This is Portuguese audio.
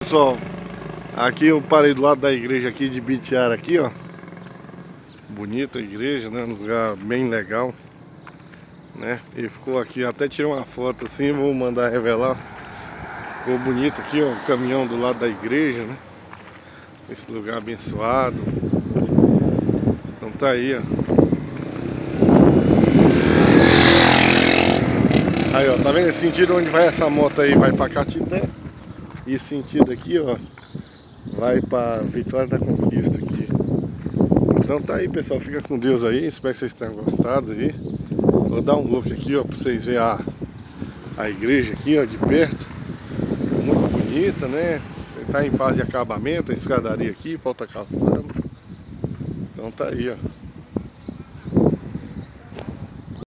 pessoal, aqui eu parei do lado da igreja aqui de Bitiara aqui, ó. Bonita a igreja, né? Um lugar bem legal, né? E ficou aqui, até tirei uma foto assim, vou mandar revelar. Ficou bonito aqui, ó, o caminhão do lado da igreja, né? Esse lugar abençoado. Então tá aí, ó. Aí, ó, tá vendo esse sentido onde vai essa moto aí? Vai pra Catité. E esse sentido aqui, ó, vai pra Vitória da Conquista aqui. Então tá aí, pessoal, fica com Deus aí. Espero que vocês tenham gostado aí. Vou dar um look aqui, ó, pra vocês verem a igreja aqui, ó, de perto. Muito bonita, né? Tá em fase de acabamento, a escadaria aqui, falta calçando. Então tá aí, ó.